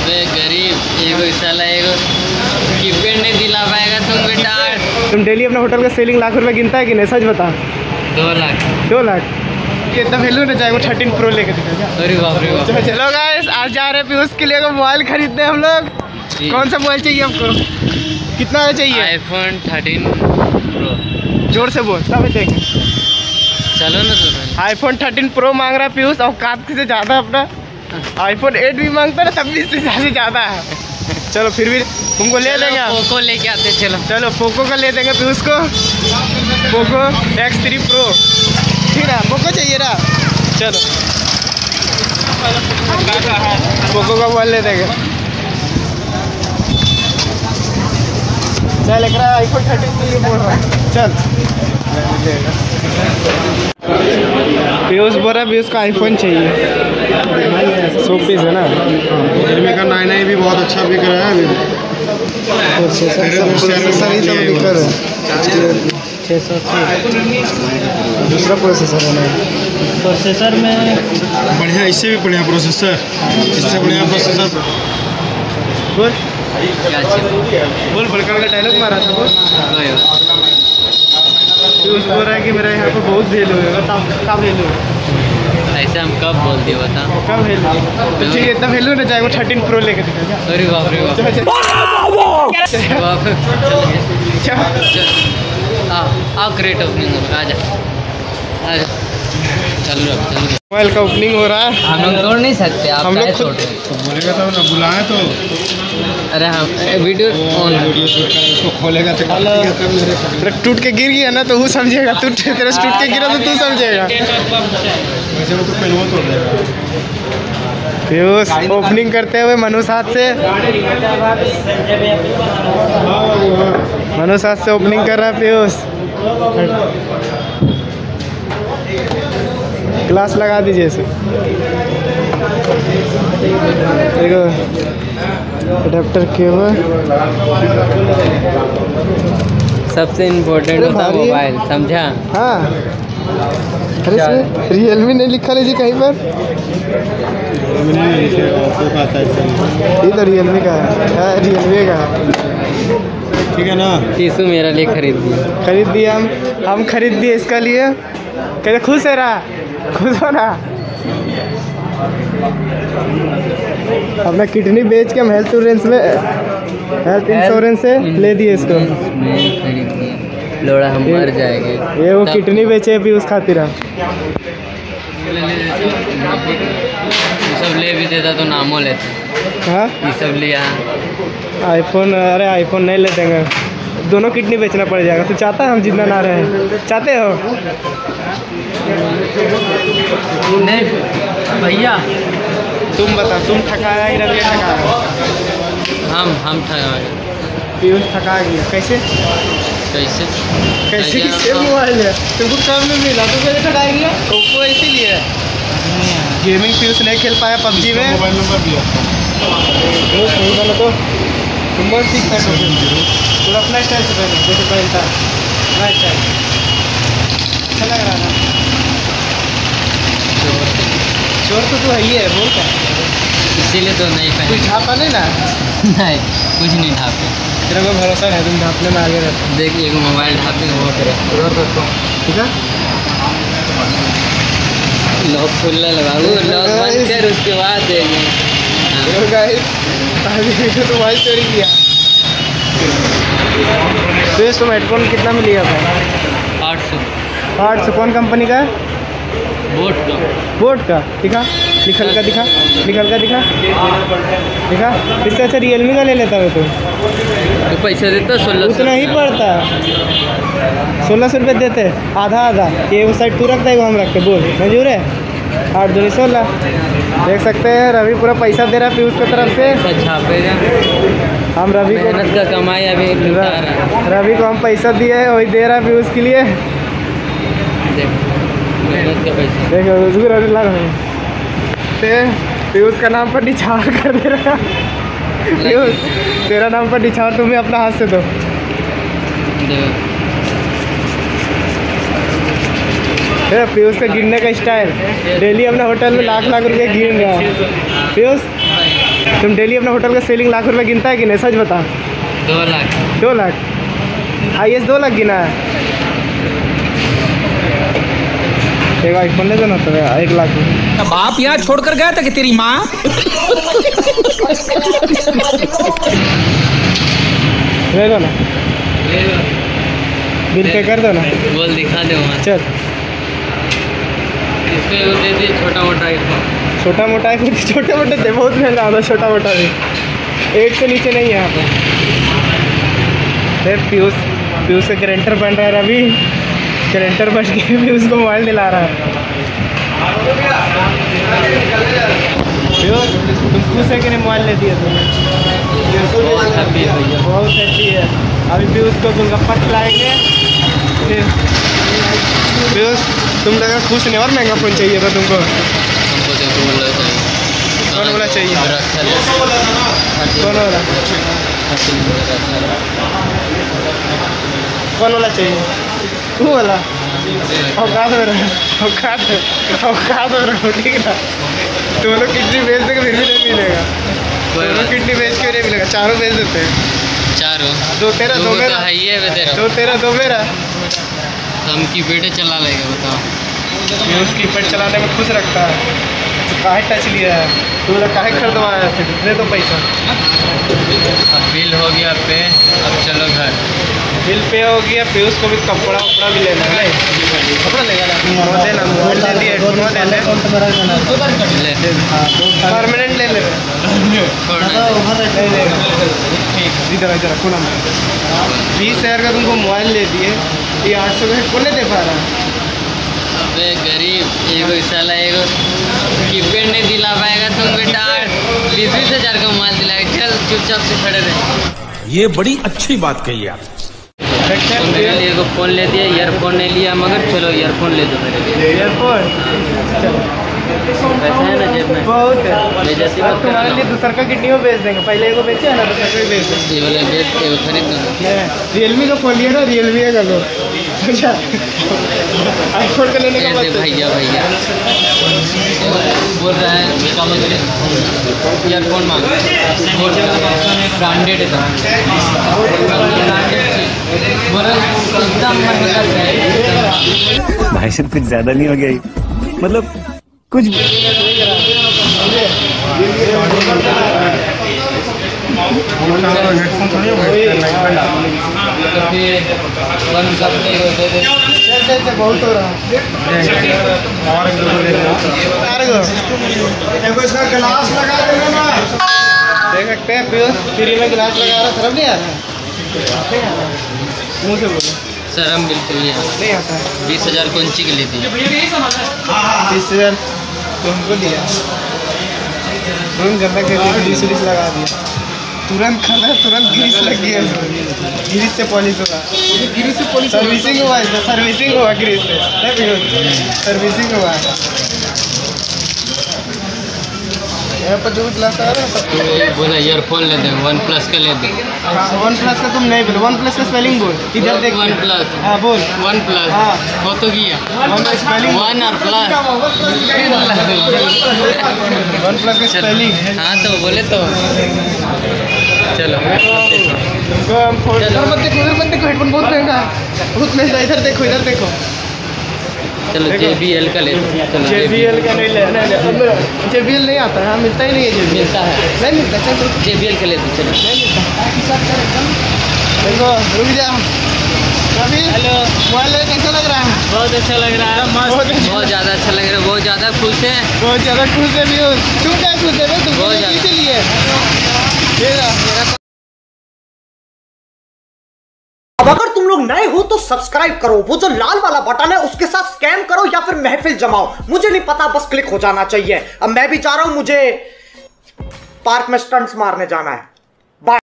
अबे गरीब एगो साला एगो कीपैड नहीं दिला पाएगा तुम बेटा। तुम डेली अपना होटल का सेलिंग लाख रुपए गिनता है कि नहीं, सच बता। 2 लाख। 2 लाख ये इतना वैल्यू ना चाहे वो 13 प्रो लेके दिखा। अरे बाप रे बाप। चलो गाइस आज जा रहे हैं पीयूष के लिए मोबाइल खरीदने हम लोग। कौन सा मोबाइल चाहिए आपको, कितना चाहिए? iPhone 13 Pro। जोर से बोल तब देंगे। चलो ना तो। iPhone 13 Pro मांग रहा है पीयूष, और काट से ज़्यादा अपना iPhone 8 भी मांगता ना तब भी इससे ज़्यादा है। चलो फिर भी तुमको ले देंगे। पोको लेके आते चलो। चलो पोको का ले देंगे पीयूष को, पोको X3 Pro। ठीक है पोको चाहिए ना, चलो पोको का मोबाइल ले देंगे। चल एक iPhone 13 के लिए बोल रहा है। चल पीयूष बोल रहा है पीयूष का आईफोन चाहिए। 100 पीस है ना। रियलमी का 9i भी बहुत अच्छा बिक रहा है। दूसरा प्रोसेसर है ना, प्रोसेसर में बढ़िया, इससे भी बढ़िया प्रोसेसर, इससे बढ़िया प्रोसेसर। बोल क्या चाहिए? बोल बड़का वाला डायलॉग मारा था बोल। पीयूष बोल रहा है कि मेरा यहाँ पर बहुत वैल्यू है। कब वैल्यू ऐसे हम कब बोल दिए बता। कब वैल्यू तो ठीक है, इतना वैल्यू ना चाहे वो 13 प्रो लेके दिखा। अरे बाप रे बाप। आओ क्रेट ओपनिंग होगा, आजा आजा। चलो मोबाइल का ओपनिंग हो रहा है। हम लोग तोड़ नहीं सकते, आप हम लोग छोड़ खुद तो बोलेगा तब ना, बुलाए तो। अरे हम वीडियो ऑन उसको खोलेगा तो तेरा टूट के गिर गया ना तो वो समझेगा, तू तेरा टूट के गिरा तो तू समझेगा। वैसे वो तो पेनवा तोड़ देगा। पीयूष ओपनिंग करते हुए मनुष्य हाथ से, मनुष्य हाथ से ओपनिंग कर रहा है पीयूष। ग्लास लगा दीजिए इसे। देखो अडेप्टर केबल सबसे इम्पोर्टेंट होता है मोबाइल, समझा? हाँ अरे इसमें रियलमी नहीं लिखा लीजिए कहीं पर। ये तो रियलमी का है, रियलमी का है। ठीक है ना। टीसू मेरा लिए खरीद दिया हम खरीद दिए इसका लिए। कैसे खुश है रहा, खुश हो ना। अपना किडनी बेच के हम हेल्थ इंश्योरेंस से ले दिए इसको। लोड़ा हम मर जाएंगे। ये वो किडनी बेचे भी उस खातिर। ये सब ले भी देता तो नामो लेते। हाँ ये सब लिया आईफोन। अरे आईफोन नहीं ले देंगे, दोनों किडनी बेचना पड़ जाएगा। तू चाहता है हम जितना ना रहे, चाहते हो? नहीं भैया तुम बता, तुम ठकाया ही रवि ठकाया? हम ठगा पीयूष ठका गया। कैसे किससे मोबाइल है तुमको कम में मिला, तो कैसे ठका गया? ओप्पो इसीलिए गेमिंग पीयूष नहीं खेल पाया पबजी में। मोबाइल नंबर दिया नहीं वाला तो तुम बहुत ठीक था। तुम अपना स्टाइल से पहले जैसे पहनता अपना स्टाइल अच्छा लग रहा था। चोर तो तू है ही है, बोल क्या? इसीलिए तो नहीं पहने। कुछ ढापा नहीं ना? नहीं कुछ नहीं ढापे। तेरा को भरोसा है तुम ढापने में आगे रहते। देखिए एक मोबाइल ढापे वो करे ठीक है। लॉक खुला बाबू, लॉक बंद कर उसके बाद देंगे। तो मोबाइल चोरी किया। तो तुम हेडफोन कितना में लिया था? 800। कौन कंपनी का है? बोट का दिखा, निकल का दिखा, इससे अच्छा रियलमी का ले लेता है। तो पैसा देता 1600। उतना ही पड़ता, 1600 रुपये देते, आधा ये वो साइड तू रखता है, वो हम रखते। बोल मंजूर है? 8 दूनी 16। देख सकते हैं रवि पूरा पैसा दे रहा है पीयूष की तरफ से। छापेगा हम रवि को मेहनत का कमाई अभी रवि को हम पैसा दिए है, वही दे रहा है पीयूष के लिए। मेहनत का पैसा देखो उसको रवि ला रहे पीयूष का नाम पर निछावर कर दे रहा। पीयूष तेरा नाम पर निछावर तुम्हें अपना हाथ से दो। पीयूष का गिरने का स्टाइल, डेली अपने होटल में लाख रुपए गिन रहा है पीयूष। तुम डेली अपना होटल का सेलिंग लाख रुपए गिनता है कि नहीं, सच बता। 2 लाख। 2 लाख हाईएस्ट 2 लाख गिना है। एक आईफोन ले दो ना तो 1 लाख में। बाप यहाँ छोड़कर गया था कि तेरी माँ। ले लो ना, ले लो। बिल पे कर दो ना। बोल दिखा दे वहाँ। चल इसको वो दे दिए छोटा मोटा आईफोन। छोटा मोटा आईफोन, छोटे मोटे थे, बहुत महंगा होता छोटा मोटा भी। 8 से नीचे नहीं है यहाँ पर। पीयूष का गारंटर बन रहा है अभी, गारंटर बन के पीयूष को मोबाइल दिला रहा है। पीयूष तुम खुश है कि नहीं मोबाइल ले दिया तुमने? बहुत हैप्पी है। अभी पीयूष को गोलगप्पा खिलाएंगे फिर। पीयूष तुम लगा खुश नहीं, और महंगा फ़ोन चाहिए था तुमको? हमको देखो बोला चाहिए। कौन वाला चाहिए? मेरा अच्छा लगा। कौन वाला? कौन वाला चाहिए? वो वाला औकात में रहो, औकात में रहो, ठीक है ना? तो वो लोग किडनी बेच देंगे फिर भी नहीं मिलेगा। वो लोग किडनी बेच के नहीं मिलेगा, चारों बेच देते हैं। चारों 2 तेरा 2 मेरा, है ये 2 तेरा 2 मेरा। हम की बेटे चला लेगा बताओ। ये उसकी पेट चलाने में खुश रखता है, तो काहे टच लिया है तू, काहे खरीदवाया फिर? दे दो पैसा। अब बिल हो गया पे, अब चलो घर। बिल पे हो गया, पीयूष को भी कपड़ा वपड़ा भी लेना है। कपड़ा लेगा ना, देना मोबाइल दे दिया, हेडफोन दे दे, परमानेंट ले ले। इधर इधर खुला 20,000 का तुमको मोबाइल ले दिए, ये 800 का हेडफोन नहीं दे पा रहा। अबे गरीब, एगो साला एगो कीपैड नहीं दिला पाएगा तुम बेटा। 20-20 हज़ार का मोबाइल दिलाएगा। चल चुपचाप से खड़े रहे। ये बड़ी अच्छी बात कही आप। तो मेरे लिए एगो फ़ोन ले दिया, ईयरफोन नहीं लिया, मगर चलो ईयरफोन ले दो मेरे लिए। ईयरफोन पैसा है ना जेब में? बहुत है। ले जाती अब तुम्हारे लिए दूसरा का किडनी में बेच देंगे, पहले एगो बेचे है ना, दूसरा को बेच देंगे। ये वाला बेच के खरीद दो। रियलमी का फोन लिया ना, रियलमी का लो। अच्छा आईफोन का लेने का ऐसे भैया बोल रहा है बेटा मुझे ईयरफोन मांग, ब्रांडेड है एकदम महंगा भाई साहब कुछ ज्यादा नहीं हो गया? मतलब कुछ हेडफोन थोड़ी बहुत हो रहा है। गिलास लगा देना ना। देख सकते हैं पीयूष फ्री में गिलास लगा रहा, शर्म नहीं आ रहा? मुँह से बोलो। शर्म बिल्कुल नहीं आता। नहीं आता है। 20,000 कौन सी के लिए दी? 20,000 तुमको दिया, तुरंत गंदा कर ग्रीस लगा दिया, तुरंत खाना, तुरंत ग्रीस लग गया, ग्रीस से पॉलिश होगा, ग्रीस से पॉलिश सर्विसिंग हुआ है, सर्विसिंग हुआ ग्रीस से, सर्विसिंग हुआ। यहाँ पर जो भी ग्लास आ रहा है सब बोला ईयरफोन ले दे, OnePlus का ले दे। OnePlus का तुम नहीं बोलो, OnePlus का स्पेलिंग बोल, इधर देख। OnePlus, हाँ बोल। OnePlus, हाँ हो तो गया स्पेलिंग, वन और प्लस। OnePlus का स्पेलिंग। हाँ तो बोले तो चलो तुमको हम उधर मत देखो, उधर मत देखो, हेडफोन बहुत महंगा है, बहुत महंगा। इधर देखो, इधर देखो। चलो JBL का ले दो। चलो JBL का नहीं ले, JBL नहीं आता है, हाँ मिलता ही नहीं है JBL। मिलता है, नहीं मिलता, चल JBL का ले दो। चलो नहीं मिलता। देखो रुक जा रवि, हेलो, मोबाइल कैसा लग रहा है? बहुत अच्छा लग रहा है, बहुत ज़्यादा अच्छा लग रहा है, बहुत ज़्यादा खुश है, बहुत ज़्यादा खुश है भी हो। तुम क्या खुश है? तुम बहुत ज़्यादा। इसीलिए मेरा अब अगर तुम लोग नए हो तो सब्सक्राइब करो, वो जो लाल वाला बटन है उसके साथ स्कैम करो या फिर महफिल जमाओ, मुझे नहीं पता, बस क्लिक हो जाना चाहिए। अब मैं भी जा रहा हूं, मुझे पार्क में स्टंट्स मारने जाना है।